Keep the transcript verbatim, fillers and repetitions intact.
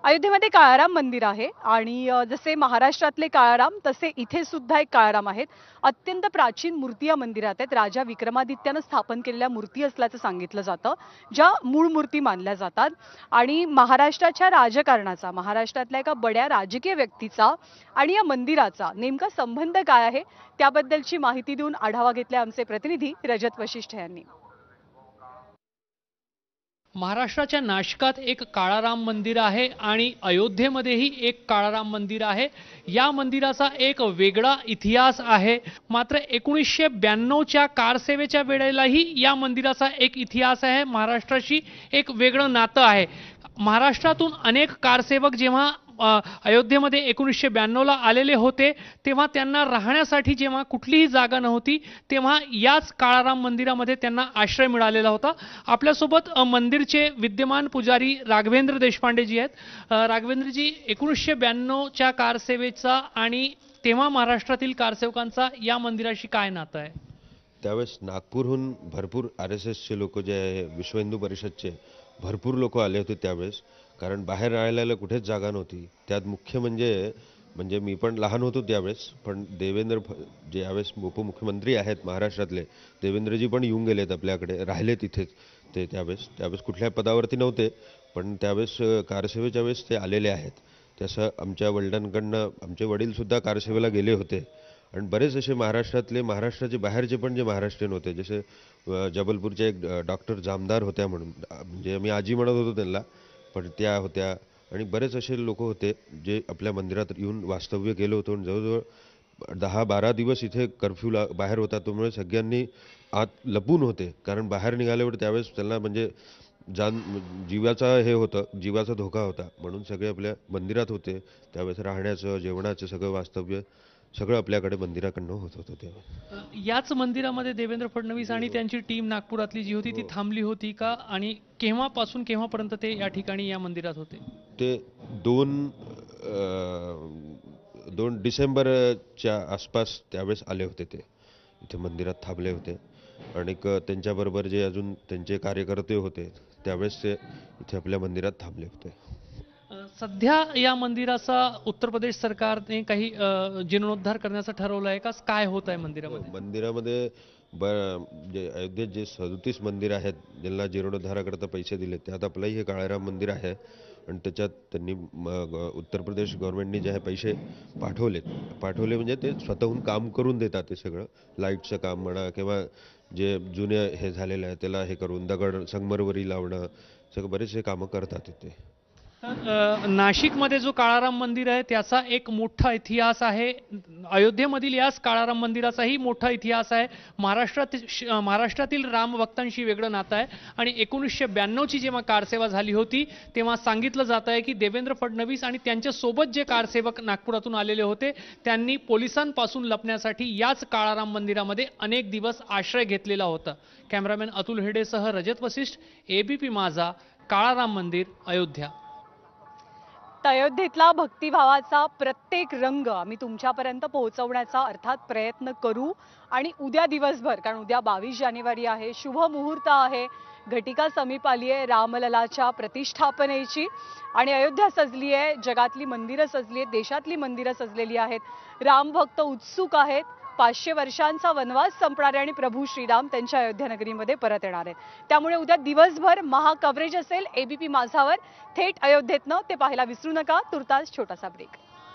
अयोध्येमध्ये काळाराम मंदिर आहे आणि अ, जसे महाराष्ट्रातले काळाराम तसे इथे सुद्धा एक काळाराम आहेत. अत्यंत प्राचीन मूर्ती या मंदिरात आहेत. राजा विक्रमादित्यानं स्थापन केलेल्या मूर्ती असल्याचं सांगितलं जातं, ज्या मूळ मूर्ती मानल्या जातात. आणि महाराष्ट्राच्या राजकारणाचा, महाराष्ट्रातल्या एका बड्या राजकीय व्यक्तीचा आणि या मंदिराचा नेमका संबंध काय आहे, त्याबद्दलची माहिती देऊन आढावा घेतला आमचे प्रतिनिधी रजत वशिष्ठ यांनी. महाराष्ट्राच्या नाशिकात एक काळाराम मंदिर आहे आणि अयोध्येमध्येही एक काळाराम मंदिर आहे. या मंदिराचा एक वेगळा इतिहास आहे. मात्र एकोणीसशे ब्याण्णवच्या कारसेवेच्या वेळेलाही या मंदिराचा एक इतिहास आहे. महाराष्ट्राशी एक वेगळं नातं आहे. महाराष्ट्रातून अनेक कारसेवक जेव्हा अयोध्येमध्ये एकोणीसशे ब्याण्णवला आलेले होते तेव्हा त्यांना राहण्यासाठी जेव्हा कुठलीही जागा नव्हती तेव्हा याच काळाराम मंदिरामध्ये त्यांना आश्रय मिळालेला होता. आपल्यासोबत मंदिरचे विद्यमान पुजारी राघवेंद्र देशपांडे जी आहेत. राघवेंद्रजी, एकोणीसशे ब्याण्णवच्या कारसेवेचा आणि तेव्हा महाराष्ट्रातील कारसेवकांचा या मंदिराशी काय नातं आहे? त्यावेळेस नागपूरहून भरपूर आर एस एसचे लोक जे आहे, विश्व हिंदू परिषदचे भरपूर लोक आले होते त्यावेळेस. कारण बाहेर राहायला कुठेच जागा नव्हती. त्यात मुख्य म्हणजे म्हणजे मी पण लहान होतो त्यावेळेस, पण देवेंद्र जे यावेळेस उपमुख्यमंत्री आहेत महाराष्ट्रातले, देवेंद्रजी पण येऊन गेलेत आपल्याकडे, राहिले तिथेच ते. त्यावेळेस त्यावेळेस कुठल्या पदावरती नव्हते, पण त्यावेळेस कारसेवेच्या वेळेस ते आलेले आहेत. तसं आमच्या वडिलांकडनं आमचे वडीलसुद्धा कारसेवेला गेले होते. आणि बरेच असे महाराष्ट्रातले, महाराष्ट्राचे बाहेरचे पण जे महाराष्ट्रीयन होते, जसे जबलपूरचे एक डॉक्टर जामदार होत्या, म्हणून म्हणजे मी आजी म्हणत होतो त्यांना, पण त्या होत्या. आणि बरेच असे लोक होते जे आपल्या मंदिरात येऊन वास्तव्य केलं होतं. जवळजवळ दहा बारा दिवस इथे कर्फ्यूला बाहेर होता, त्यामुळे सगळ्यांनी आत लपून होते. कारण बाहेर निघाल्यावर त्यावेळेस त्यांना म्हणजे जान जीवाचा हे होतं, जीवाचा धोका होता, म्हणून सगळे आपल्या मंदिरात होते. त्यावेळेस राहण्याचं, जेवणाचं सगळं वास्तव्य सगळं आपल्याकडे मंदिराकडनं होत होतं तेव्हा. याच मंदिरामध्ये देवेंद्र फडणवीस आणि त्यांची टीम नागपुरातली जी होती ती थांबली होती का? आणि केव्हापासून केव्हापर्यंत ते या ठिकाणी या मंदिरात होते? ते दोन दोन डिसेंबरच्या आसपास त्यावेळेस आले होते. ते इथे मंदिरात थांबले होते. आणि त्यांच्याबरोबर जे अजून त्यांचे कार्यकर्ते होते त्यावेळेस ते इथे आपल्या मंदिरात थांबले होते. सध्या या मंदिराचा उत्तर प्रदेश सरकारने काही जीर्णोद्धार करण्याचं ठरवलं आहे का? काय होत आहे मंदिरामध्ये? मंदिरामध्ये ब जे अयोध्येत जे सदतीस मंदिर आहेत ज्यांना जीर्णोद्धाराकरता पैसे दिले, त्यात आपलंही हे काळाराम मंदिर आहे. आणि त्याच्यात त्यांनी उत्तर प्रदेश गव्हर्नमेंटने जे आहे पैसे पाठवलेत पाठवले म्हणजे ते स्वतःहून काम करून देतात. ते सगळं लाईटचं काम म्हणा किंवा जे जुने हे झालेलं आहे त्याला हे करून दगड संगमरवरी लावणं, सगळं बरेचसे कामं करतात तिथे. नाशिकमध्ये जो काळाराम मंदिर आहे त्याचा एक मोठा इतिहास आहे. अयोध्येमधील याच काळाराम मंदिराचाही मोठा इतिहास आहे. महाराष्ट्रात महाराष्ट्रातील रामभक्तांशी वेगळं नातं आहे. आणि एकोणीसशे ब्याण्णवची जेव्हा कारसेवा झाली होती तेव्हा सांगितलं जात आहे की देवेंद्र फडणवीस आणि त्यांच्यासोबत जे कारसेवक नागपुरातून आलेले होते त्यांनी पोलिसांपासून लपण्यासाठी याच काळाराम मंदिरामध्ये अनेक दिवस आश्रय घेतलेला होता. कॅमेरामॅन अतुल हेडेसह रजत वशिष्ठ, एबीपी माझा, काळाराम मंदिर, अयोध्या. अयोध्येतला भक्तिभावाचा प्रत्येक रंग आम्ही तुमच्यापर्यंत पोहोचवण्याचा अर्थात प्रयत्न करू. आणि उद्या दिवसभर, कारण उद्या बावीस जानेवारी आहे, शुभ मुहूर्त आहे, घटिका समीप आली आहे रामललाच्या प्रतिष्ठापनेची. आणि अयोध्या सजली आहे, जगातली मंदिरं सजली आहेत, देशातली मंदिरं सजलेली आहेत. रामभक्त उत्सुक आहेत. पाचशे वर्षांचा वनवास संपणारे आणि प्रभू श्रीराम त्यांच्या अयोध्या नगरीमध्ये परत येणार आहेत. त्यामुळे उद्या दिवसभर महा कव्हरेज असेल एबीपी माझावर. थेट अयोध्येतनं ते पाहायला विसरू नका. तुर्तास छोटासा ब्रेक.